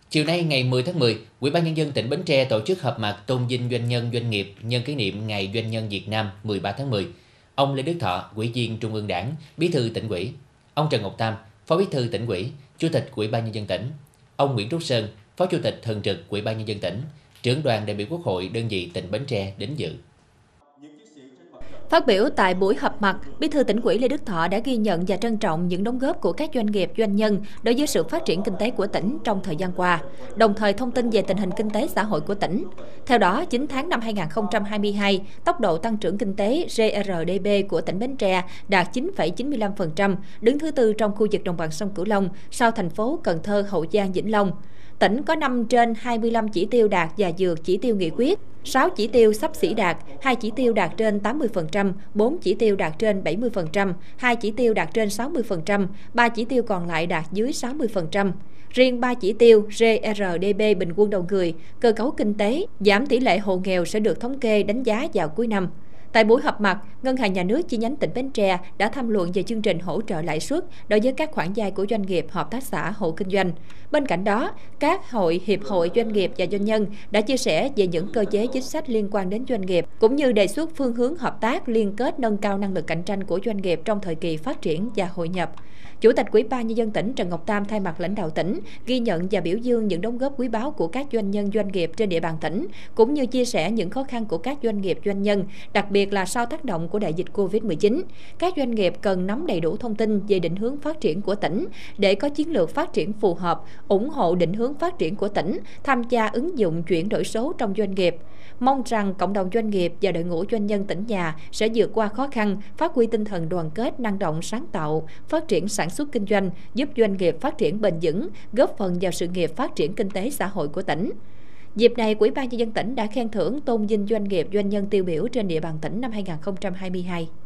Chiều nay ngày 10 tháng 10, Ủy ban Nhân dân tỉnh Bến Tre tổ chức họp mặt tôn vinh doanh nhân doanh nghiệp nhân kỷ niệm Ngày Doanh nhân Việt Nam 13 tháng 10. Ông Lê Đức Thọ, Ủy viên Trung ương Đảng, Bí thư Tỉnh ủy; ông Trần Ngọc Tam, Phó Bí thư Tỉnh ủy, Chủ tịch Ủy ban Nhân dân tỉnh; ông Nguyễn Trúc Sơn, Phó Chủ tịch Thường trực Ủy ban Nhân dân tỉnh, trưởng đoàn đại biểu Quốc hội đơn vị tỉnh Bến Tre đến dự. Phát biểu tại buổi họp mặt, Bí thư Tỉnh ủy Lê Đức Thọ đã ghi nhận và trân trọng những đóng góp của các doanh nghiệp, doanh nhân đối với sự phát triển kinh tế của tỉnh trong thời gian qua, đồng thời thông tin về tình hình kinh tế xã hội của tỉnh. Theo đó, 9 tháng năm 2022, tốc độ tăng trưởng kinh tế GRDP của tỉnh Bến Tre đạt 9,95%, đứng thứ tư trong khu vực đồng bằng sông Cửu Long, sau thành phố Cần Thơ, Hậu Giang, Vĩnh Long. Tỉnh có 5 trên 25 chỉ tiêu đạt và vượt chỉ tiêu nghị quyết, 6 chỉ tiêu xấp xỉ đạt, 2 chỉ tiêu đạt trên 80%, 4 chỉ tiêu đạt trên 70%, 2 chỉ tiêu đạt trên 60%, 3 chỉ tiêu còn lại đạt dưới 60%. Riêng 3 chỉ tiêu GRDP bình quân đầu người, cơ cấu kinh tế, giảm tỷ lệ hộ nghèo sẽ được thống kê đánh giá vào cuối năm. Tại buổi họp mặt, Ngân hàng Nhà nước chi nhánh tỉnh Bến Tre đã tham luận về chương trình hỗ trợ lãi suất đối với các khoản vay của doanh nghiệp, hợp tác xã, hộ kinh doanh. Bên cạnh đó, các hội, hiệp hội doanh nghiệp và doanh nhân đã chia sẻ về những cơ chế chính sách liên quan đến doanh nghiệp, cũng như đề xuất phương hướng hợp tác liên kết nâng cao năng lực cạnh tranh của doanh nghiệp trong thời kỳ phát triển và hội nhập. Chủ tịch Ủy ban Nhân dân tỉnh Trần Ngọc Tam thay mặt lãnh đạo tỉnh ghi nhận và biểu dương những đóng góp quý báu của các doanh nhân doanh nghiệp trên địa bàn tỉnh, cũng như chia sẻ những khó khăn của các doanh nghiệp doanh nhân, đặc biệt là sau tác động của đại dịch Covid-19. Các doanh nghiệp cần nắm đầy đủ thông tin về định hướng phát triển của tỉnh để có chiến lược phát triển phù hợp, ủng hộ định hướng phát triển của tỉnh, tham gia ứng dụng chuyển đổi số trong doanh nghiệp. Mong rằng cộng đồng doanh nghiệp và đội ngũ doanh nhân tỉnh nhà sẽ vượt qua khó khăn, phát huy tinh thần đoàn kết, năng động, sáng tạo, phát triển sản xuất kinh doanh, giúp doanh nghiệp phát triển bền vững, góp phần vào sự nghiệp phát triển kinh tế xã hội của tỉnh. Dịp này, Ủy ban Nhân dân tỉnh đã khen thưởng tôn vinh doanh nghiệp, doanh nhân tiêu biểu trên địa bàn tỉnh năm 2022.